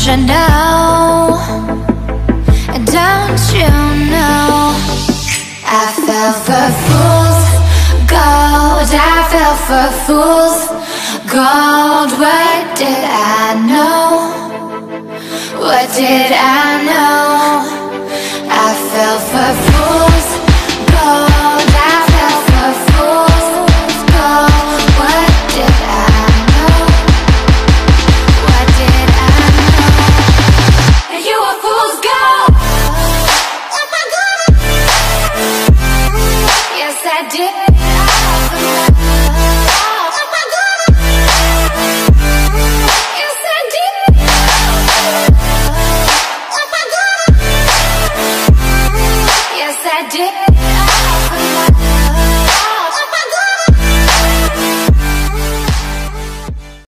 you know? Don't you know? I fell for fools gold. I fell for fools gold. What did I know? What did I know? I fell for fools gold. I fell for fools gold. What did I know? What did I know? And you were fool's gold. Yes, I did. Yes, I did. Yes, I did.